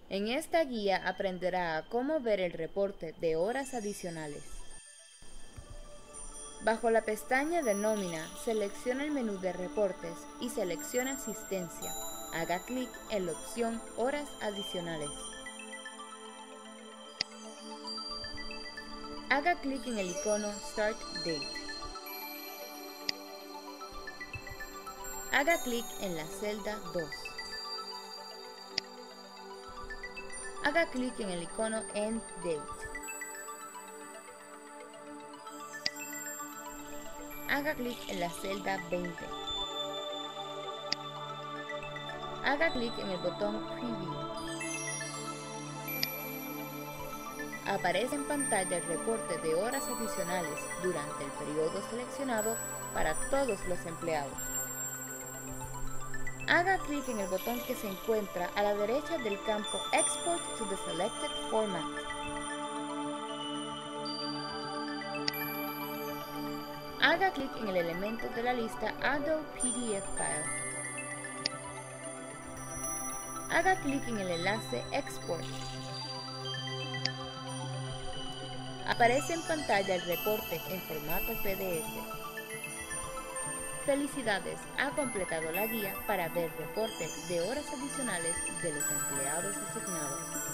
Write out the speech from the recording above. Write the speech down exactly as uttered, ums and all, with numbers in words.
En esta guía aprenderá a cómo ver el reporte de horas adicionales. Bajo la pestaña de Nómina, seleccione el menú de Reportes y seleccione Asistencia. Haga clic en la opción Horas adicionales. Haga clic en el icono Start Date. Haga clic en la celda dos. Haga clic en el icono End Date. Haga clic en la celda veinte. Haga clic en el botón Preview. Aparece en pantalla el reporte de horas adicionales durante el periodo seleccionado para todos los empleados. Haga clic en el botón que se encuentra a la derecha del campo Export to the Selected Format. Haga clic en el elemento de la lista Add P D F File. Haga clic en el enlace Export. Aparece en pantalla el reporte en formato P D F. Felicidades, ha completado la guía para ver reportes de horas adicionales de los empleados asignados.